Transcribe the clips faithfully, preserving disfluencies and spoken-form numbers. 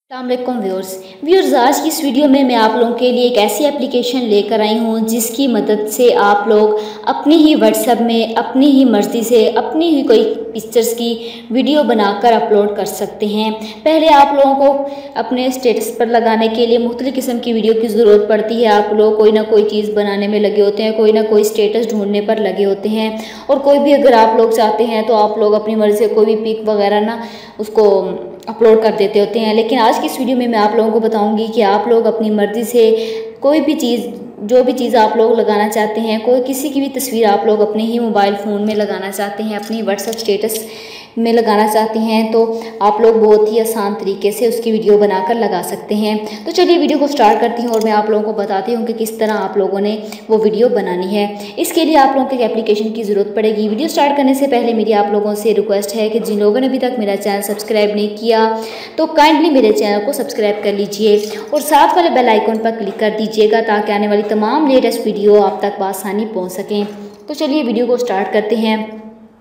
अस्सलामुअलैकुम viewers viewers आज की इस वीडियो में मैं आप लोगों के लिए एक ऐसी एप्लीकेशन लेकर आई हूँ जिसकी मदद से आप लोग अपनी ही व्हाट्सएप में अपनी ही मर्ज़ी से अपनी ही कोई पिक्चर्स की वीडियो बनाकर अपलोड कर सकते हैं। पहले आप लोगों को अपने स्टेटस पर लगाने के लिए मुख्तलिफ़ किस्म की वीडियो की ज़रूरत पड़ती है। आप लोग कोई ना कोई चीज़ बनाने में लगे होते हैं, कोई ना कोई स्टेटस ढूंढने पर लगे होते हैं, और कोई भी अगर आप लोग चाहते हैं तो आप लोग अपनी मर्ज़ी से कोई भी पिक वगैरह ना उसको अपलोड कर देते होते हैं। लेकिन आज की इस वीडियो में मैं आप लोगों को बताऊंगी कि आप लोग अपनी मर्ज़ी से कोई भी चीज़ जो भी चीज़ आप लोग लगाना चाहते हैं, कोई किसी की भी तस्वीर आप लोग अपने ही मोबाइल फ़ोन में लगाना चाहते हैं, अपनी व्हाट्सएप स्टेटस में लगाना चाहते हैं, तो आप लोग बहुत ही आसान तरीके से उसकी वीडियो बनाकर लगा सकते हैं। तो चलिए वीडियो को स्टार्ट करती हूँ और मैं आप लोगों को बताती हूँ कि किस तरह आप लोगों ने वो वीडियो बनानी है। इसके लिए आप लोगों को एक एप्लीकेशन की ज़रूरत पड़ेगी। वीडियो स्टार्ट करने से पहले मेरी आप लोगों से रिक्वेस्ट है कि जिन लोगों ने अभी तक मेरा चैनल सब्सक्राइब नहीं किया तो काइंडली मेरे चैनल को सब्सक्राइब कर लीजिए और साथ वाले बेल आइकन पर क्लिक कर दीजिएगा ताकि आने वाली तमाम लेटेस्ट वीडियो आप तक आसानी पहुँच सकें। तो चलिए वीडियो को स्टार्ट करते हैं।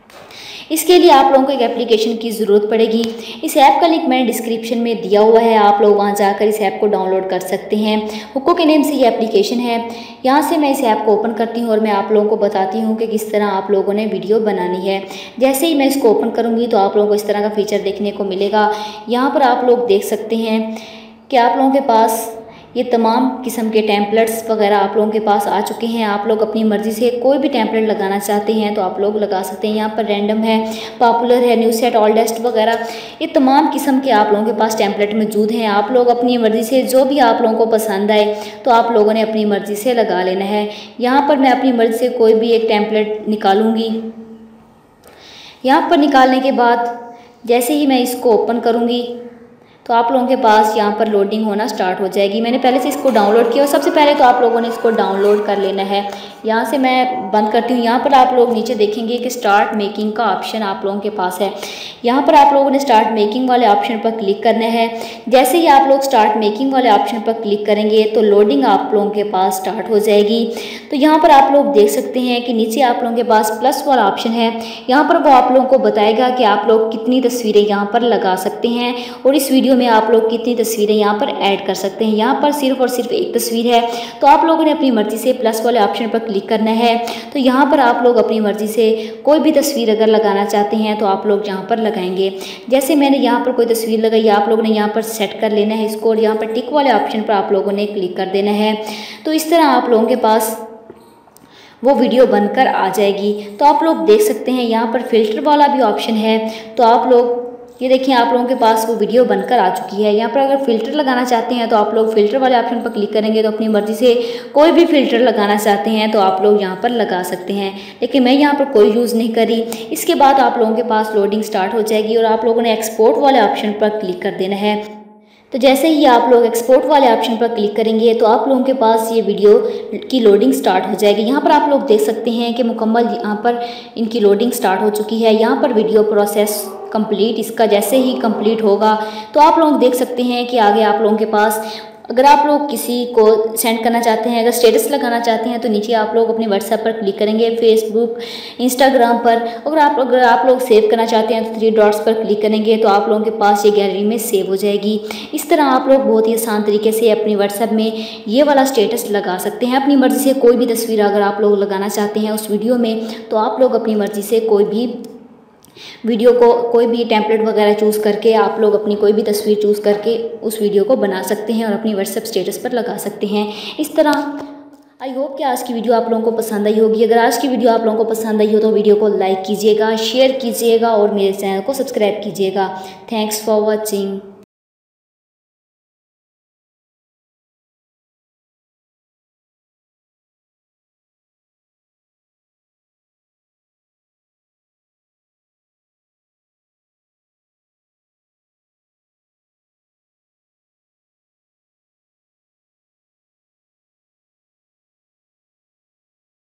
इसके लिए आप लोगों को एक एप्लीकेशन की ज़रूरत पड़ेगी। इस ऐप का लिंक मैंने डिस्क्रिप्शन में दिया हुआ है, आप लोग वहां जाकर इस ऐप को डाउनलोड कर सकते हैं। हुक्को के नेम से ये एप्लीकेशन है। यहां से मैं इस ऐप को ओपन करती हूं और मैं आप लोगों को बताती हूं कि किस तरह आप लोगों ने वीडियो बनानी है। जैसे ही मैं इसको ओपन करूँगी तो आप लोगों को इस तरह का फीचर देखने को मिलेगा। यहाँ पर आप लोग देख सकते हैं कि आप लोगों के पास ये तमाम किस्म के टेम्पलेट्स वगैरह आप लोगों के पास आ चुके हैं। आप लोग अपनी मर्ज़ी से कोई भी टेम्पलेट लगाना चाहते हैं तो आप लोग लगा सकते हैं। यहाँ पर रैंडम है, पॉपुलर है, न्यू सेट, ऑल्डेस्ट वगैरह ये तमाम किस्म के आप लोगों के पास टेम्पलेट मौजूद हैं। आप लोग अपनी मर्ज़ी से जो भी आप लोगों को पसंद आए तो आप लोगों ने अपनी मर्ज़ी से लगा लेना है। यहाँ पर मैं अपनी मर्ज़ी से कोई भी एक टेम्पलेट निकालूँगी। यहाँ पर निकालने के बाद जैसे ही मैं इसको ओपन करूँगी तो आप लोगों के पास यहाँ पर लोडिंग होना स्टार्ट हो जाएगी। मैंने पहले से इसको डाउनलोड किया और सबसे पहले तो आप लोगों ने इसको डाउनलोड कर लेना है। यहाँ से मैं बंद करती हूँ। यहाँ पर आप लोग नीचे देखेंगे कि स्टार्ट मेकिंग का ऑप्शन आप लोगों के पास है। यहाँ पर आप लोगों ने स्टार्ट मेकिंग वाले ऑप्शन पर क्लिक करना है। जैसे ही आप लोग स्टार्ट मेकिंग वाले ऑप्शन पर क्लिक करेंगे तो लोडिंग आप लोगों के पास स्टार्ट हो जाएगी। तो यहाँ पर आप लोग देख सकते हैं कि नीचे आप लोगों के पास प्लस वाला ऑप्शन है। यहाँ पर वो आप लोगों को बताएगा कि आप लोग कितनी तस्वीरें यहाँ पर लगा सकते हैं और इस वीडियो में आप लोग कितनी तस्वीरें यहाँ पर ऐड कर सकते हैं। यहाँ पर सिर्फ और सिर्फ एक तस्वीर है तो आप लोगों ने अपनी मर्ज़ी से प्लस वाले ऑप्शन पर क्लिक करना है। तो यहाँ पर आप लोग अपनी मर्ज़ी से कोई भी तस्वीर अगर लगाना चाहते हैं तो आप लोग यहाँ पर लगाएंगे। जैसे मैंने यहाँ पर कोई तस्वीर लगाई, आप लोगों ने यहाँ पर सेट कर लेना है इसको और यहाँ पर टिक वाले ऑप्शन पर आप लोगों ने क्लिक कर देना है। तो इस तरह आप लोगों के पास वो वीडियो बनकर आ जाएगी। तो आप लोग देख सकते हैं यहाँ पर फ़िल्टर वाला भी ऑप्शन है। तो आप लोग ये देखिए आप लोगों के पास वो वीडियो बनकर आ चुकी है। यहाँ पर अगर फ़िल्टर लगाना चाहते हैं तो आप लोग फ़िल्टर वाले ऑप्शन पर क्लिक करेंगे तो अपनी मर्ज़ी से कोई भी फ़िल्टर लगाना चाहते हैं तो आप लोग यहाँ पर लगा सकते हैं। लेकिन मैं यहाँ पर कोई यूज़ नहीं करी। इसके बाद आप लोगों के पास लोडिंग स्टार्ट हो जाएगी और आप लोगों ने एक्सपोर्ट वाले ऑप्शन पर क्लिक कर देना है। तो जैसे ही आप लोग एक्सपोर्ट वाले ऑप्शन पर क्लिक करेंगे तो आप लोगों के पास ये वीडियो की लोडिंग स्टार्ट हो जाएगी। यहाँ पर आप लोग देख सकते हैं कि मुकम्मल यहाँ पर इनकी लोडिंग स्टार्ट हो चुकी है। यहाँ पर वीडियो प्रोसेस कंप्लीट, इसका जैसे ही कंप्लीट होगा तो आप लोग देख सकते हैं कि आगे आप लोगों के पास अगर आप लोग किसी को सेंड करना चाहते हैं, अगर स्टेटस लगाना चाहते हैं तो नीचे आप लोग अपने व्हाट्सएप पर क्लिक करेंगे, फेसबुक, इंस्टाग्राम पर। अगर आप अगर आप लोग सेव करना चाहते हैं तो थ्री डॉट्स पर क्लिक करेंगे तो आप लोगों के पास ये गैलरी में सेव हो जाएगी। इस तरह आप लोग बहुत ही आसान तरीके से अपनी व्हाट्सएप में ये वाला स्टेटस लगा सकते हैं। अपनी मर्ज़ी से कोई भी तस्वीर अगर आप लोग लगाना चाहते हैं उस वीडियो में तो आप लोग अपनी मर्ज़ी से कोई भी वीडियो को कोई भी टेम्पलेट वगैरह चूज़ करके आप लोग अपनी कोई भी तस्वीर चूज़ करके उस वीडियो को बना सकते हैं और अपनी व्हाट्सएप स्टेटस पर लगा सकते हैं। इस तरह आई होप कि आज की वीडियो आप लोगों को पसंद आई होगी। अगर आज की वीडियो आप लोगों को पसंद आई हो तो वीडियो को लाइक कीजिएगा, शेयर कीजिएगा और मेरे चैनल को सब्सक्राइब कीजिएगा। Thanks for watching.